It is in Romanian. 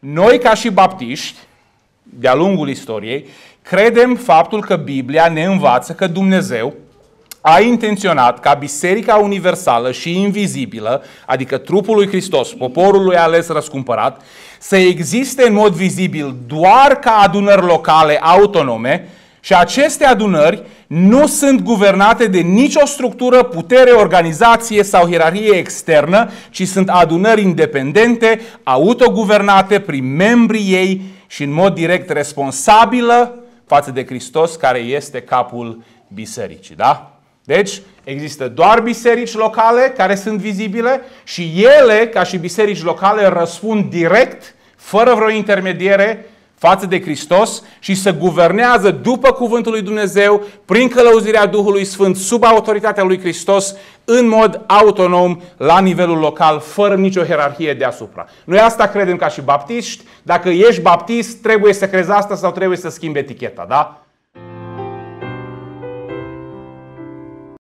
Noi, ca și baptiști, de-a lungul istoriei, credem faptul că Biblia ne învață că Dumnezeu a intenționat ca Biserica Universală și Invizibilă, adică trupul lui Hristos, poporul lui ales răscumpărat, să existe în mod vizibil doar ca adunări locale autonome și aceste adunări nu sunt guvernate de nicio structură, putere, organizație sau hierarhie externă, ci sunt adunări independente, autoguvernate prin membrii ei și în mod direct responsabilă față de Hristos, care este capul bisericii. Da? Deci, există doar biserici locale care sunt vizibile și ele, ca și biserici locale, răspund direct, fără vreo intermediere, față de Hristos și se guvernează după cuvântul lui Dumnezeu, prin călăuzirea Duhului Sfânt, sub autoritatea lui Hristos, în mod autonom, la nivelul local, fără nicio hierarhie deasupra. Noi asta credem ca și baptiști. Dacă ești baptist, trebuie să crezi asta sau trebuie să schimbi eticheta, da?